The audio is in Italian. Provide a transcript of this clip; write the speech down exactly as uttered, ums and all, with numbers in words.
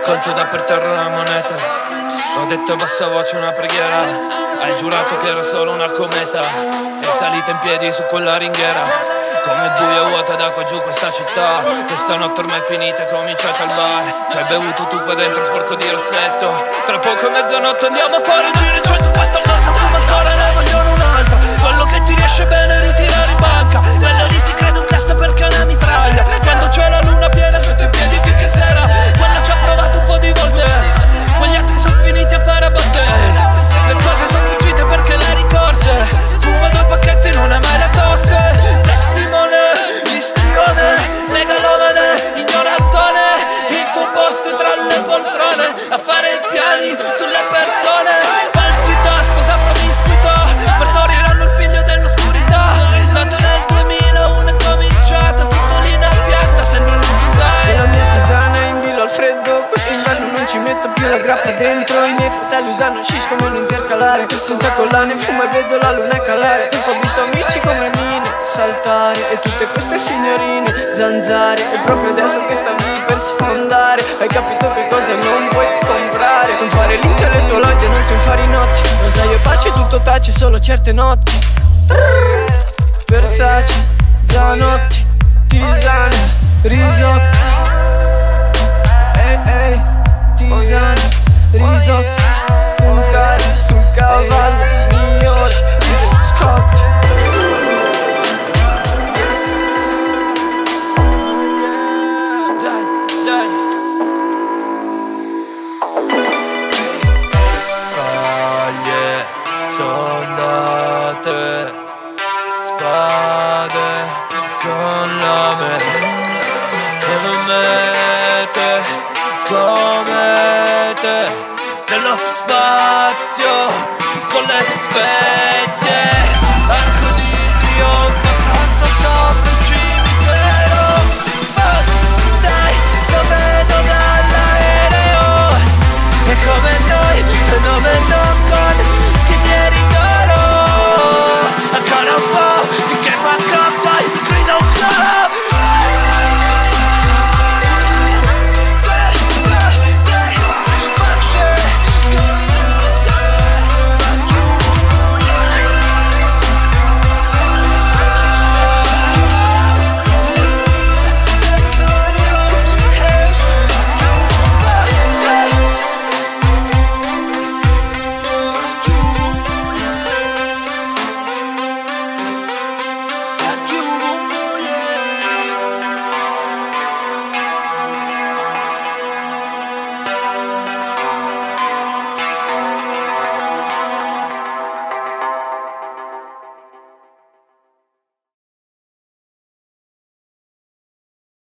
raccolto da per terra una moneta. Ho detto a bassa voce una preghiera. Hai giurato che era solo una cometa. E salita in piedi su quella ringhiera. Come buia vuota da qua giù questa città. Questa notte ormai è finita e cominciata al bar. Ci hai bevuto tu qua dentro sporco di rossetto. Tra poco mezzanotte andiamo a fare giri cento. Questa notte fumo ancora, ne vogliono un'altra. Quello che ti riesce bene ritirare in banca. Quello lì si crede un cast perché è una mitraglia. Quando c'è la luna piena sotto i piedi finché sera. Quello ci ha provato un po' di volte. Quegli altri sono finiti a fare a battere. Le cose sono fuggite perché le ricorse. Fuma due pacchetti non è mai la tosse. Testimone, istione, megalomane, ignorantone. Il tuo posto tra le poltrone. A fare i piani sulle persone. Falsità, sposa promiscuità. Partoriranno il figlio dell'oscurità. Nato nel duemilauno è cominciata. Tutto lì in pianta, sembra un design. La mia tisana è in vilo al freddo. Quest'inverno non ci metto più la grappa dentro. I miei fratelli usano scisco come un intercalare. Senza collane fumo e vedo la luna calare. Ho visto amici come mine saltare. E tutte queste signorine zanzare. E proprio adesso che stavi per sfondare hai capito che cosa non puoi comprare. Non fare l'intellettualoide, non so infarinotti. Non sai io pace, tutto tace, solo certe notti. Versace, Zanotti, tisane, risotti. Ehi, ehi, tisane, risotti. Puntare sul cavallo migliore, Scott. Soldate, spade con lame, comete, comete, nello spazio con le specie.